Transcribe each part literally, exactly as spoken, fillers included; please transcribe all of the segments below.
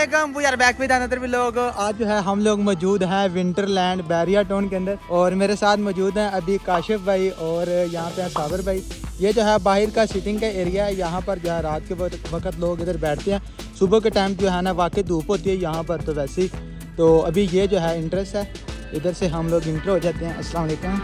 वालेकुम, we are back with another vlog. आज जो है हम लोग मौजूद हैं विंटरलैंड बैरिया टाउन के अंदर और मेरे साथ मौजूद हैं अभी काशिफ भाई और यहाँ पे है साबर भाई। ये जो है बाहर का सिटिंग का एरिया है, यहाँ पर जो है रात के वक्त लोग इधर बैठते हैं। सुबह के टाइम जो है ना वाकई धूप होती है यहाँ पर, तो वैसे ही तो अभी ये जो है इंट्रेस्ट है, इधर से हम लोग इंटर हो जाते हैं। अस्सलाम वालेकुम।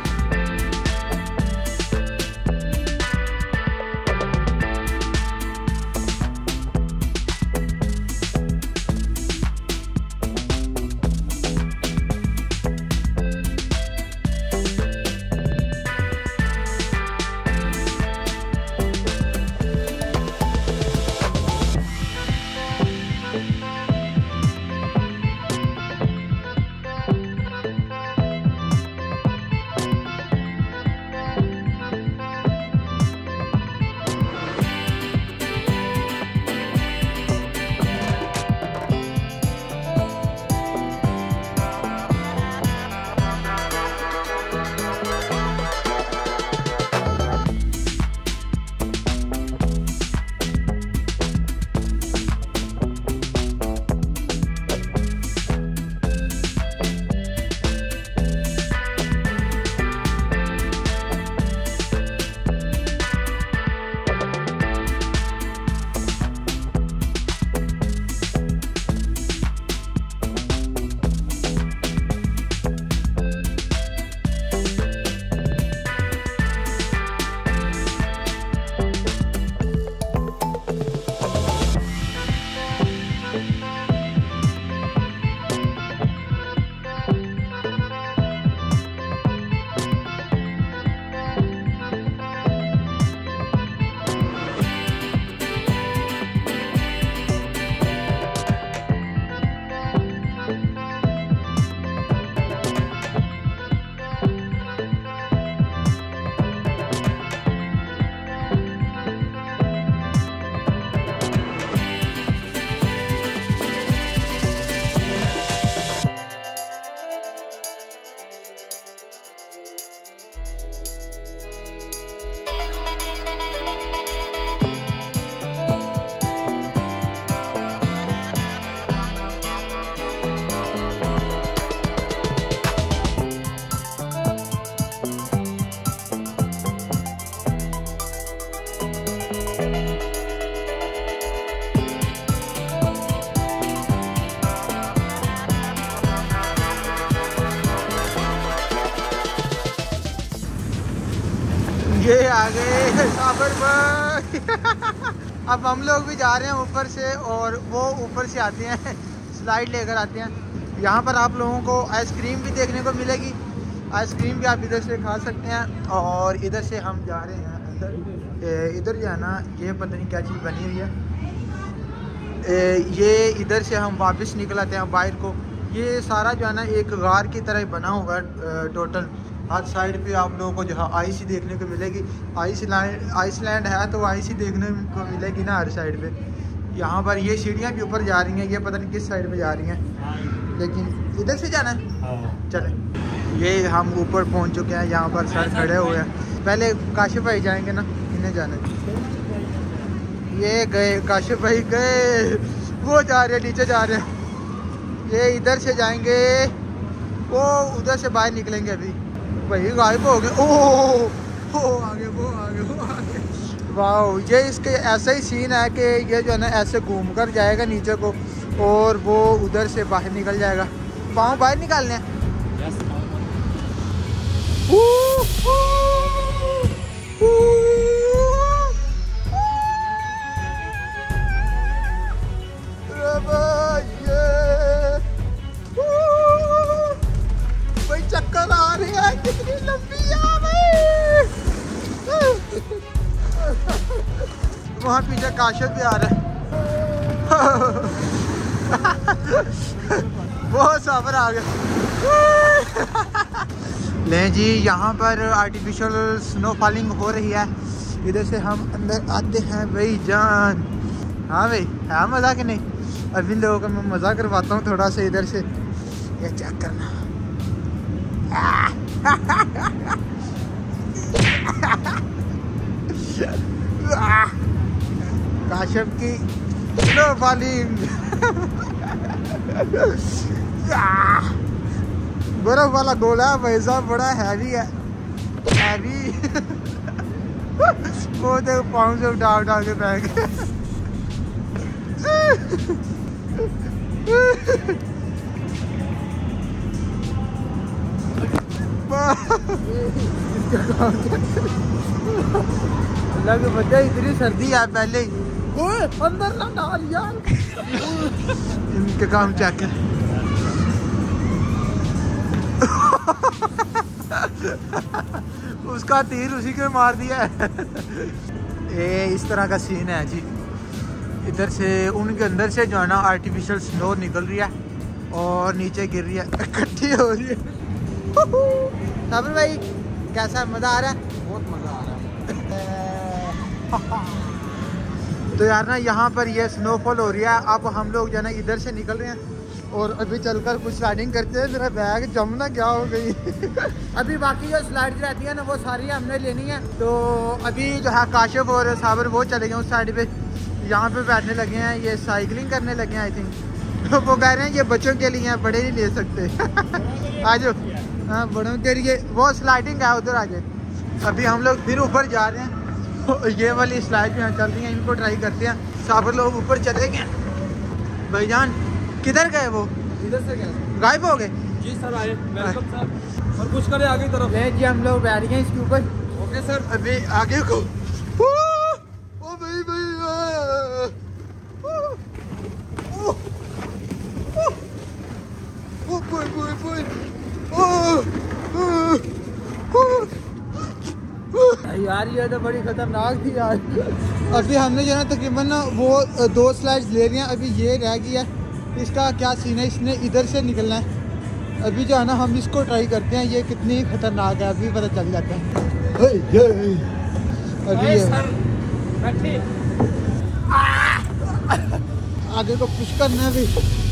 ये आ गए साबर भाई। अब हम लोग भी जा रहे हैं ऊपर से और वो ऊपर से आते हैं, स्लाइड लेकर आते हैं। यहाँ पर आप लोगों को आइसक्रीम भी देखने को मिलेगी, आइसक्रीम भी आप इधर से खा सकते हैं। और इधर से हम जा रहे हैं अंदर। इधर जो है ना ये पता नहीं क्या चीज़ बनी हुई है, ए, ये इधर से हम वापस निकल आते हैं बाहर को। ये सारा जो है ना एक गार की तरह बना होगा टोटल। हर साइड पे आप लोगों को जो है आइस ही देखने को मिलेगी। आइसलैंड आइसलैंड है तो आइस ही देखने को मिलेगी ना हर साइड पे। यहाँ पर ये सीढ़ियाँ भी ऊपर जा रही हैं, ये पता नहीं किस साइड पे जा रही हैं, लेकिन इधर से जाना है। चलें, ये हम ऊपर पहुँच चुके हैं। यहाँ पर सर खड़े हुए हैं। पहले काशिफ भाई जाएंगे ना, इन्हें जाना है। ये गए काशिफ भाई गए, वो जा रहे हैं नीचे जा रहे हैं। ये इधर से जाएंगे, वो उधर से बाहर निकलेंगे। अभी भाई गायब हो गए। ओह वो आगे वो आगे वो आगे। वाह, ये इसके ऐसा ही सीन है कि ये जो है ना ऐसे घूम कर जाएगा नीचे को और वो उधर से बाहर निकल जाएगा। पाँव बाहर निकालने हैं। चक्कर आ रही है, कितनी लंबी है भाई। वहाँ पीछे काशिफ भी आ रहा है। बहुत साबर आ गया। ले जी, यहाँ पर आर्टिफिशियल स्नो फॉलिंग हो रही है। इधर से हम अंदर आते हैं भाई जान। हाँ भाई, है मज़ा कि नहीं? अभी लोगों का मैं मज़ा करवाता हूँ थोड़ा सा। इधर से ये चेक करना। काशिफ की स्नो फॉलिंग। बर्फ वाला गोला है भाई साहब, बड़ा हैवी है, हैवी। वो देखो पाँव से उठा उठा के फेंक। अल्लाह के बच्चे, इतनी सर्दी है पहले ही। ओए अंदर ना डाल यार। इनके काम चेक है। उसका तीर उसी के मार दिया है। ये इस तरह का सीन है जी। इधर से उनके अंदर से जो है ना आर्टिफिशियल स्नो निकल रही है और नीचे गिर रही है, इकट्ठी हो रही है। साबिर भाई कैसा मज़ा आ रहा है? बहुत मज़ा आ रहा है। तो यार ना यहाँ पर ये स्नोफॉल हो रही है। अब हम लोग जो है ना इधर से निकल रहे हैं और अभी चलकर कुछ स्लाइडिंग करते हैं। मेरा बैग जमना क्या हो गई। अभी बाकी जो स्लाइड्स रहती है ना वो सारी हमने लेनी है। तो अभी जो है काशिफ और साबिर वो चले गए उस साइड पे, यहाँ पे बैठने लगे हैं, ये साइकिलिंग करने लगे हैं आई थिंक। तो वो कह रहे हैं ये बच्चों के लिए हैं, बड़े नहीं ले सकते। आ जाओ। हाँ बड़ों के लिए वो स्लाइडिंग है उधर आगे। अभी हम लोग फिर ऊपर जा रहे हैं। ये वाली स्लाइड यहाँ चल रही है, इनको ट्राई करते हैं। साबिर लोग ऊपर चले गए। भाईजान किधर गए? वो इधर से गए, गायब हो गए। जी सर आए, वेलकम सर। और कुछ करें आगे तरफ? ले जी हम लोग बैठ गए इसके ऊपर। Okay sir. अभी आगे को। ओ भाई भाई ओ बोय बोय बोय यार, ये तो बड़ी खतरनाक थी यार। अभी हमने जो है तकरीबन ना वो दो स्लाइड्स ले रही हैं, अभी ये रह गई है। इसका क्या सीन है, इसने इधर से निकलना है। अभी जो है ना हम इसको ट्राई करते हैं, ये कितनी खतरनाक है अभी पता चल जाता है। अभी आगे को पुश करना है भी।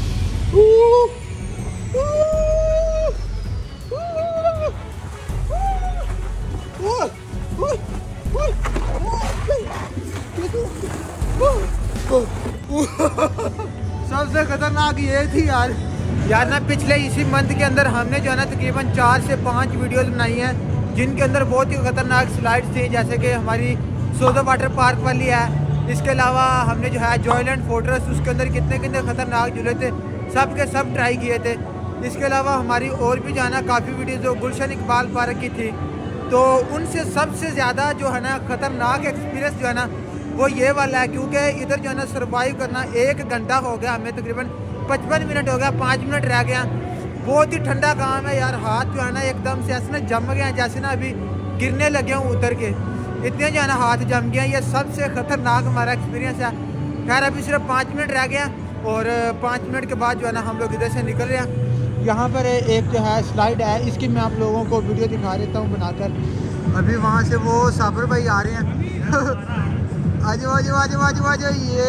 सबसे खतरनाक ये थी यार। यार ना पिछले इसी मंथ के अंदर हमने जो है ना तकरीबन चार से पाँच वीडियोस बनाई हैं, जिनके अंदर बहुत ही खतरनाक स्लाइड्स थी, जैसे कि हमारी सोजो वाटर पार्क वाली है। इसके अलावा हमने जो है जॉयलैंड फोर्ट्रेस, उसके अंदर कितने कितने खतरनाक झूले थे, सब के सब ट्राई किए थे। इसके अलावा हमारी और भी जो है ना काफ़ी वीडियो जो गुलशन इकबाल पार्क की थी, तो उनसे सबसे ज़्यादा जो है ना ख़तरनाक एक्सपीरियंस जो है ना वो ये वाला है। क्योंकि इधर जो है ना सर्वाइव करना एक घंटा हो गया हमें, तकरीबन पचपन मिनट हो गया, पाँच मिनट रह गया। बहुत ही ठंडा काम है यार, हाथ जो है ना एकदम से ऐसे ना जम गए हैं, जैसे ना अभी गिरने लगे हूँ उतर के, इतने जो है ना हाथ जम गए हैं। ये सबसे ख़तरनाक हमारा एक्सपीरियंस है। खैर अभी सिर्फ पाँच मिनट रह गया और पाँच मिनट के बाद जो है ना हम लोग इधर से निकल रहे हैं। यहाँ पर एक जो है स्लाइड है, इसकी मैं आप लोगों को वीडियो दिखा देता हूँ बनाकर। अभी वहाँ से वो साबिर भाई आ रहे हैं। आजो आजो आजो आजो आजो, ये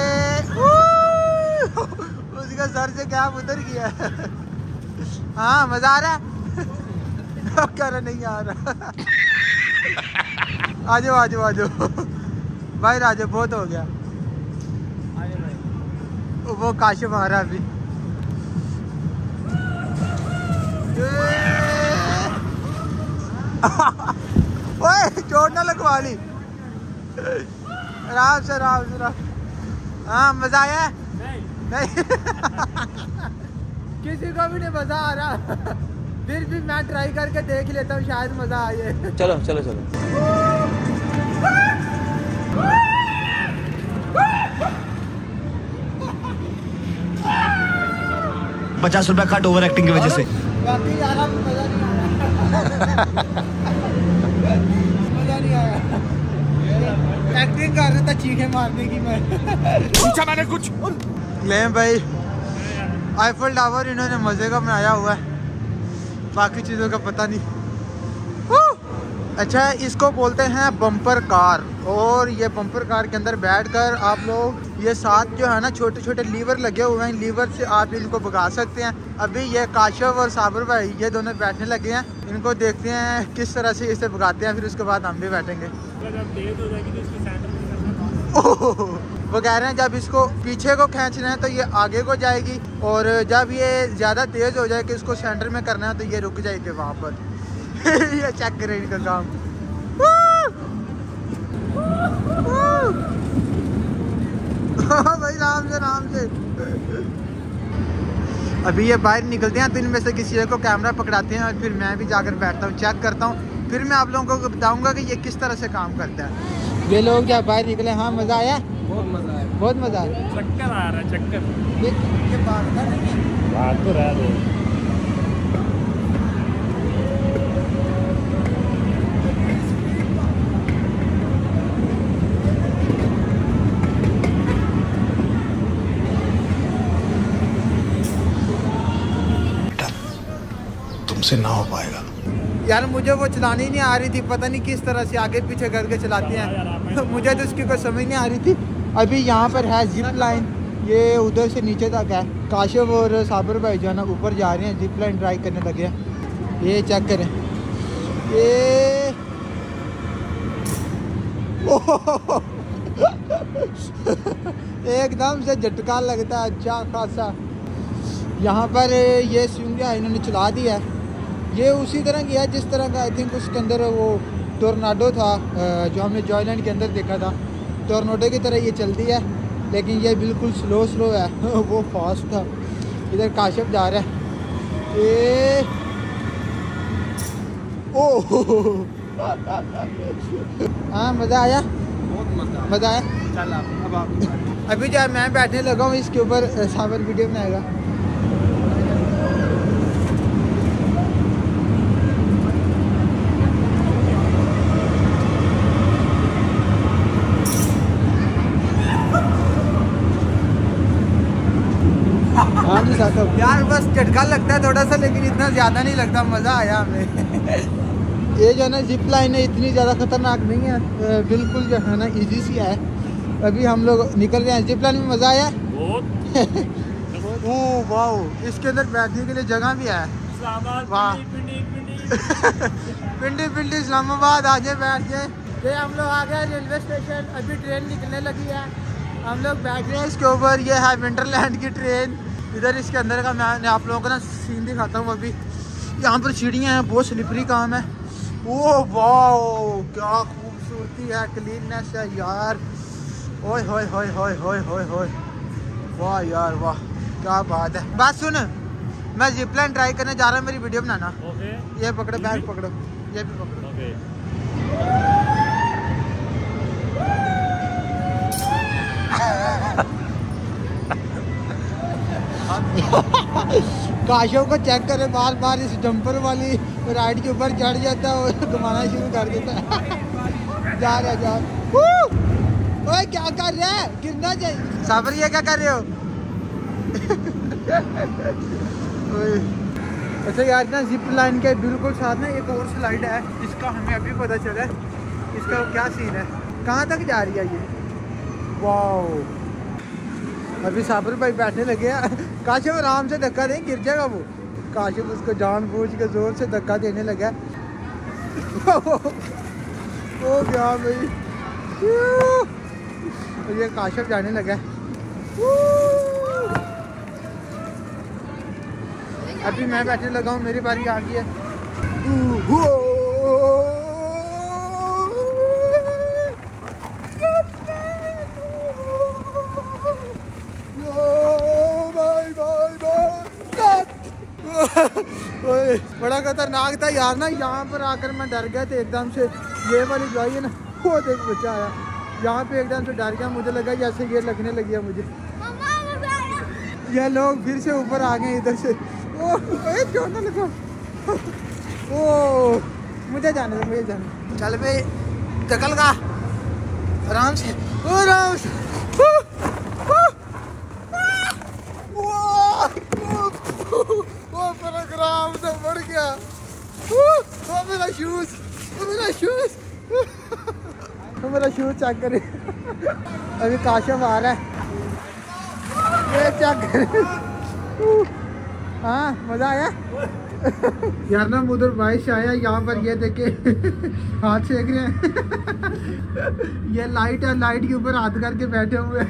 उसका सर से क्या उतर गया। हाँ मज़ा आ रहा है। कह रहा नहीं आ रहा। आजो आजो आजो भाई, राजो बहुत हो गया। वो काशिफ आ रहा है अभी। ओए चोट ना लगवा ली। आराम से आराम से। हाँ मजा आया? नहीं, नहीं। किसी को भी नहीं मजा आ रहा। फिर भी मैं ट्राई करके देख लेता हूँ, शायद मजा आए। चलो चलो चलो। पचास रुपया कट ओवर एक्टिंग की वजह से। बाकी यार मजा नहीं आया। मजा नहीं आया। एक्टिंग कर रहा था चीखे मारने की मैं। पूछा मैंने कुछ। ले भाई आईफल टावर इन्होंने मजे का बनाया हुआ है, बाकी चीज़ों का पता नहीं। अच्छा इसको बोलते हैं बम्पर कार, और ये बम्पर कार के अंदर बैठकर आप लोग ये साथ जो है ना छोटे छोटे लीवर लगे हुए हैं, लीवर से आप इनको भगा सकते हैं। अभी ये काशिफ और साबिर भाई ये दोनों बैठने लगे हैं, इनको देखते हैं किस तरह से इसे भगाते हैं, फिर उसके बाद हम भी बैठेंगे। वो कह रहे हैं जब इसको पीछे को खींचना है तो ये आगे को जाएगी, और जब ये ज़्यादा तेज़ हो जाए कि इसको सेंटर में करना है तो ये रुक जाएगी वहाँ पर। ये चेक करें इनका काम। भाई राम से राम से। अभी ये बाहर निकलते हैं तो इनमें से किसी एक को कैमरा पकड़ाते हैं और फिर मैं भी जाकर बैठता हूँ, चेक करता हूँ, फिर मैं आप लोगों को बताऊँगा कि ये किस तरह से काम करता है। ये लोग क्या बाहर निकले? हाँ मज़ा आया, बहुत मजा आया, बहुत मज़ा आया। चक्कर आ रहा है चक्कर। ये ये बात कर रही है, बात तो रहा है। तुमसे ना हो पाएगा यार। मुझे वो चलानी नहीं आ रही थी, पता नहीं किस तरह से आगे पीछे करके चलाते हैं, तो मुझे तो उसकी कोई समझ नहीं आ रही थी। अभी यहाँ पर है जिप लाइन, ये उधर से नीचे तक है। काशिफ और साबिर भाई जो है ना ऊपर जा रहे हैं, जिप लाइन ट्राई करने लगे हैं। ये चेक करें, ये एकदम से झटका लगता है अच्छा खासा। यहाँ पर ये स्विंग इन्होंने चला दिया है, ये उसी तरह की है जिस तरह का आई थिंक उसके अंदर वो टोर्नाडो था जो हमने जॉयलैंड के अंदर देखा था। टोर्नाडो की तरह ये चलती है, लेकिन ये बिल्कुल स्लो स्लो है। वो फास्ट था। इधर काशिफ जा रहा है। ये ओह हाँ मज़ा आया, बहुत मजा मज़ा आया। चल आप अब आप अभी जो है मैं बैठने लगा हूँ, इसके ऊपर साबिर वीडियो बनाएगा। हाँ जी साहब। यार बस झटका लगता है थोड़ा सा, लेकिन इतना ज़्यादा नहीं लगता। मज़ा आया हमें। ये जो है ना जिप लाइन है, इतनी ज़्यादा ख़तरनाक नहीं है, बिल्कुल जो है ना इजी सी है। अभी हम लोग निकल रहे हैं। जिप लाइन में मज़ा आया बहुत। ओह वाह, इसके अंदर बैठने के लिए जगह भी है। वाह पिंडी पिंडी इस्लामाबाद आ जाए बैठ जाए। ये हम लोग आ गए रेलवे स्टेशन, अभी ट्रेन निकलने लगी है, हम लोग बैठ रहे हैं इसके ऊपर। ये है विंटरलैंड की ट्रेन। इधर इसके अंदर का मैं आप लोगों को ना सीन दिखाता हूँ। अभी यहाँ पर सीढ़ियाँ हैं, बहुत स्लिपरी काम है। ओह वाह क्या खूबसूरती है, क्लीननेस है यार। ओए होए होए होए होए होए होए, वाह यार वाह, क्या बात है। बात सुन, मैं जिप लाइन ट्राई करने जा रहा हूँ, मेरी वीडियो बनाना। ओके ये पकड़ो, बैग पकड़ो, ये भी पकड़ो। ओके काशों को चेक करे, बार बार इस जंपर वाली राइड के ऊपर चढ़ जाता है और घुमाना शुरू कर देता है। जा रहा जा। ओए क्या कर रहे हैं? गिरना चाहिए। साबिर ये क्या कर रहे हो? अच्छा यार ना जिप लाइन के बिल्कुल साथ ना एक और स्लाइड है, इसका हमें अभी पता चला। इसका क्या सीन है, कहाँ तक जा रही है ये? वाह, अभी साबिर भाई बैठने लगे हैं। काशिफ आराम से धक्का दें, गिर जाएगा वो। काशिफ उसको जानबूझ के जोर से धक्का देने लगा। ओ गया भाई, ये काशिफ जाने लगा। अभी मैं बैठने लगा हूँ, मेरी बारी आ गई है। बड़ा खतरनाक था यार ना। यहाँ पर आकर मैं डर गया था एकदम से। ये वाली जो है ना, वो देख बच्चा आया यहाँ पे, एकदम से डर गया। मुझे लगा जैसे ये लगने लगी है मुझे। ये लोग फिर से ऊपर आ गए इधर से। ओ क्यों ना लगा। ओ मुझे जाने दो, मुझे जाने। चल भाई चकल का आराम से, आराम से। आराम से बढ़ गया। ओ मेरा शूज, ओ मेरा शूज, ओ मेरा शूज चेक करे। अभी काशिफ आ रहा है, ये चेक करे। हाँ मजा आया। यार ना उधर बारिश आया, यहाँ पर ये देखे हाथ सेक रहे हैं ये लाइट है, लाइट के ऊपर हाथ करके बैठे हुए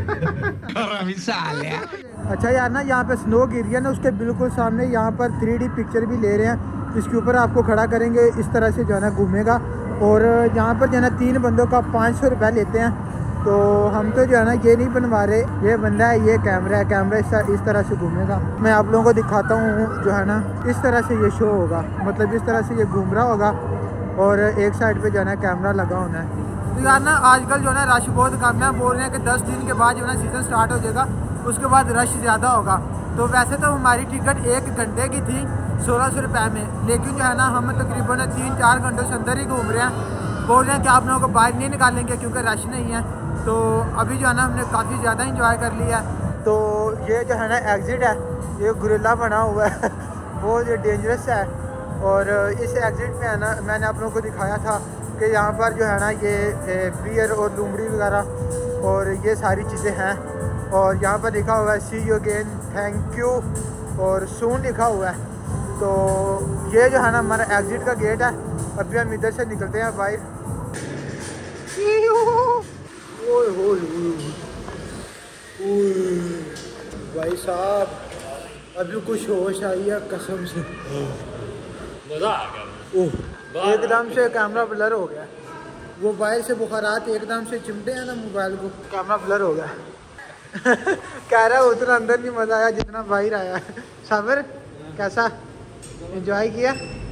अच्छा यार ना यहाँ पे स्नो गिर रही है ना, उसके बिल्कुल सामने यहाँ पर थ्री डी पिक्चर भी ले रहे हैं। इसके ऊपर आपको खड़ा करेंगे, इस तरह से जो है ना घूमेगा। और यहाँ पर जो है ना तीन बंदों का पाँच सौ रुपया लेते हैं। तो हम तो जो है ना ये नहीं बनवा रहे, ये बंदा है, ये कैमरा है, कैमरा इस, इस तरह से घूमेगा। मैं आप लोगों को दिखाता हूँ जो है ना, इस तरह से ये शो होगा, मतलब इस तरह से ये घूम रहा होगा और एक साइड पे जो है ना कैमरा लगा होना है। तो यार ना आजकल जो है ना रश बहुत कम है, बोल रहे हैं कि दस दिन के बाद जो है ना सीज़न स्टार्ट हो जाएगा, उसके बाद रश ज़्यादा होगा। तो वैसे तो हमारी टिकट एक घंटे की थी सोलह सौ रुपये में, लेकिन जो है ना हम तकरीबन तीन चार घंटों से अंदर ही घूम रहे हैं। बोल रहे हैं कि आप लोगों को बाहर नहीं निकालेंगे क्योंकि रश नहीं है। तो अभी जो है ना हमने काफ़ी ज़्यादा इंजॉय कर लिया। तो ये जो है ना एग्ज़िट है, ये गुरिल्ला बना हुआ है बहुत डेंजरस है। और इस एग्ज़िट पे है ना मैंने आप लोगों को दिखाया था कि यहाँ पर जो है ना ये बियर और लुमड़ी वगैरह और ये सारी चीज़ें हैं। और यहाँ पर लिखा हुआ है see you again, thank you और सून लिखा हुआ है। तो ये जो है ना हमारा एग्ज़िट का गेट है। अभी हम इधर से निकलते हैं बाहर। ओए ओए भाई साहब अभी कुछ होश आई है कसम से, मजा आ गया। ओह एकदम से कैमरा ब्लर हो गया। वो बाहर से बुखारात एकदम से चिमटे हैं ना मोबाइल को, कैमरा ब्लर हो गया कह रहा है उतना अंदर नहीं मजा आया जितना बाहर आया। साबिर कैसा एंजॉय किया?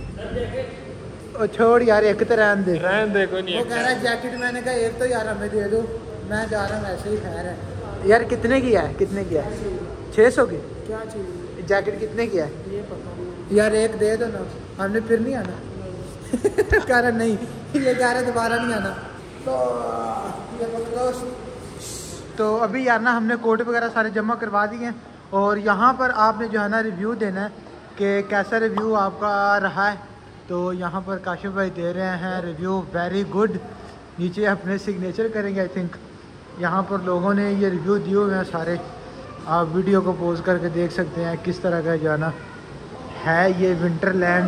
ओ छोड़ यार, एक तो रहन दे रहन दे कोई नहीं। वो कह रहा है जैकेट, मैंने कहा एक तो यार हमें दे दो, मैं जा रहा हूँ ऐसे ही। खैर है यार, कितने की है? कितने की है? छः सौ की? क्या चाहिए? जैकेट कितने की है? ये पता नहीं यार, एक दे दो ना, हमने फिर नहीं आना कह रहा नहीं, ये कह रहा दोबारा नहीं आना। तो ये तो अभी यार ना हमने कोट वगैरह सारे जमा करवा दिए हैं। और यहाँ पर आपने जो है ना रिव्यू देना है कि कैसा रिव्यू आपका रहा है। तो यहाँ पर काशिफ भाई दे रहे हैं रिव्यू वेरी गुड, नीचे अपने सिग्नेचर करेंगे आई थिंक। यहाँ पर लोगों ने ये रिव्यू दिए हुए हैं सारे, आप वीडियो को पोज करके देख सकते हैं किस तरह का जाना है ये विंटरलैंड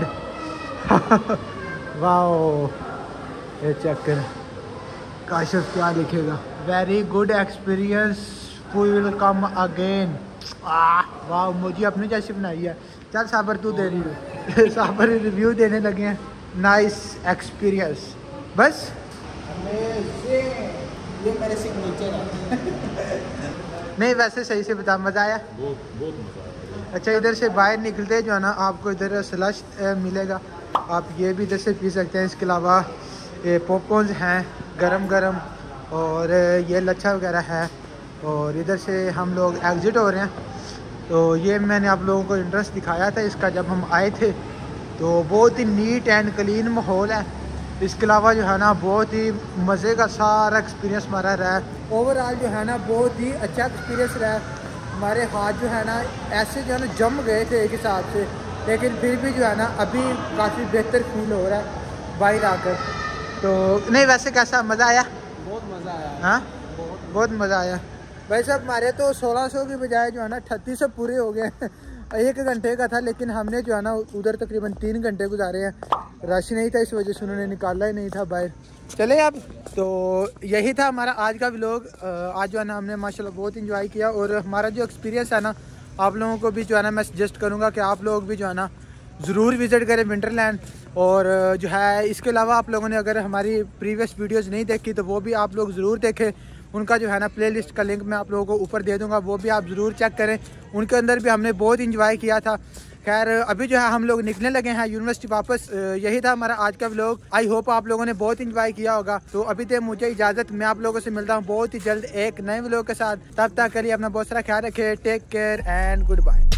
वाओ, ये चेक करें काशिफ क्या लिखेगा, very good experience, we will come again. वाह मुझे अपनी जैसी बनाई है। चल साबर तू दे रही है साबर रिव्यू देने लगे हैं, नाइस एक्सपीरियंस बस। ये मेरे सिग्नेचर है नहीं वैसे सही से बता, मज़ा आया? बहुत बहुत मज़ा आया। अच्छा इधर से बाहर निकलते जो है ना आपको इधर स्लश मिलेगा, आप ये भी इधर से पी सकते हैं। इसके अलावा ये पॉपकॉर्न्स हैं गरम गरम, और ये लच्छा वगैरह है। और इधर से हम लोग एग्ज़िट हो रहे हैं। तो ये मैंने आप लोगों को इंटरेस्ट दिखाया था इसका जब हम आए थे। तो बहुत ही नीट एंड क्लीन माहौल है। इसके अलावा जो है ना बहुत ही मज़े का सारा एक्सपीरियंस हमारा रहा है। ओवरऑल जो है ना बहुत ही अच्छा एक्सपीरियंस रहा है। हमारे हाथ जो है ना ऐसे जो है ना जम गए थे एक हिसाब से, लेकिन फिर भी जो है ना अभी काफ़ी बेहतर फील हो रहा है बाहर आकर। तो नहीं वैसे कैसा मज़ा आया? बहुत मज़ा आया। हाँ बहुत मज़ा आया। वैसे हमारे तो सोलह सौ की बजाय जो है ना छत्तीस सौ पूरे हो गए एक घंटे का था, लेकिन हमने जो है ना उधर तकरीबन तीन घंटे गुजारे हैं। रश नहीं था इस वजह से उन्होंने निकाला ही नहीं था बाहर। चले अब तो यही था हमारा आज का व्लॉग। आज जो है ना हमने माशाल्लाह बहुत इंजॉय किया। और हमारा जो एक्सपीरियंस है ना आप लोगों को भी जो है ना मैं सजेस्ट करूँगा कि आप लोग भी जो है ना ज़रूर विज़िट करें विंटरलैंड। और जो है इसके अलावा आप लोगों ने अगर हमारी प्रीवियस वीडियोज़ नहीं देखी तो वो भी आप लोग ज़रूर देखें। उनका जो है ना प्लेलिस्ट का लिंक मैं आप लोगों को ऊपर दे दूंगा, वो भी आप ज़रूर चेक करें। उनके अंदर भी हमने बहुत इंजॉय किया था। खैर अभी जो है हम लोग निकलने लगे हैं यूनिवर्सिटी वापस। यही था हमारा आज का व्लॉग। आई होप आप लोगों ने बहुत इंजॉय किया होगा। तो अभी दे मुझे इजाज़त, मैं आप लोगों से मिलता हूँ बहुत ही जल्द एक नए व्लॉग के साथ। तब तक के लिए अपना बहुत सारा ख्याल रखें। Take care and good bye.